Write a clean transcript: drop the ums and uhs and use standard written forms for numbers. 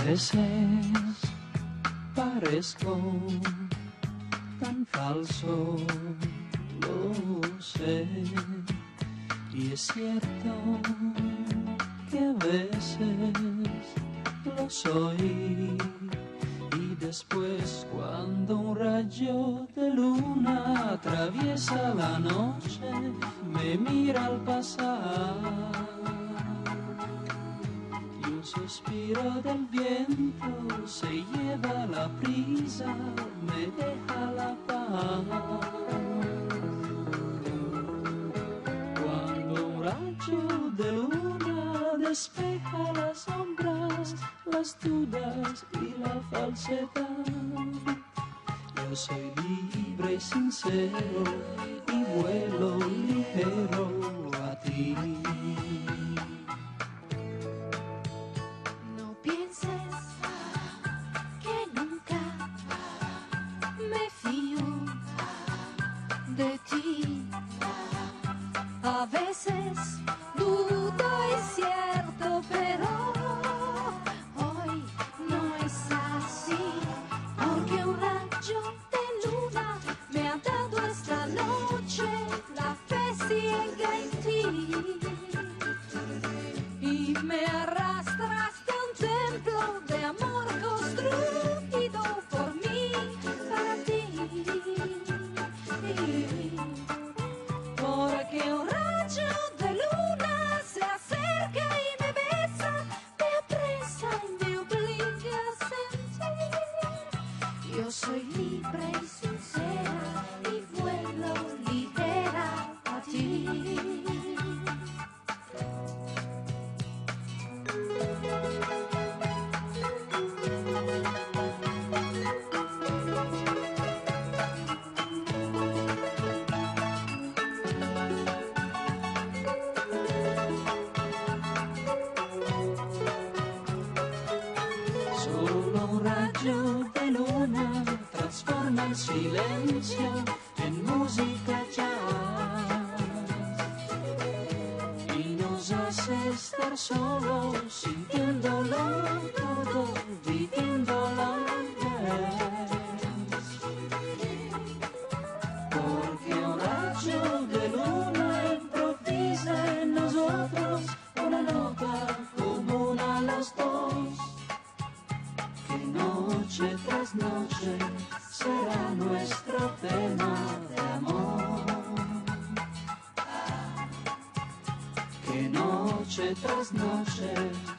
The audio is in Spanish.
veces parezco tan falso, lo sé, y es cierto que a veces lo soy. Y después cuando un rayo de luna atraviesa la noche, me mira al pasar. Y un suspiro del viento se lleva la prisa, me deja la paz. Cuando un rayo de luna despeja las sombras, las dudas y la falsedad, yo soy libre y sincero y vuelo ligero a ti. No pienses que nunca me fío de ti. A veces dudo, es cierto, pero hoy no es así, porque un rayo de luna me ha dado esta noche la fe ciega en ti, y me arrastra hasta un templo de amor construido por mí, para ti, porque un rayo de luna se acerca y me besa, me apresa y me obliga a sentir. Yo soy libre y sincera y vuelo ligera a ti. Solo un rayo de luna transforma el silencio en música jazz y nos hace estar solos, sintiéndolo todo, viviéndolo al revés. Porque un rayo de luna improvisa en nosotros una nota común a los dos, que noche tras noche será nuestro tema de amor. Que noche tras noche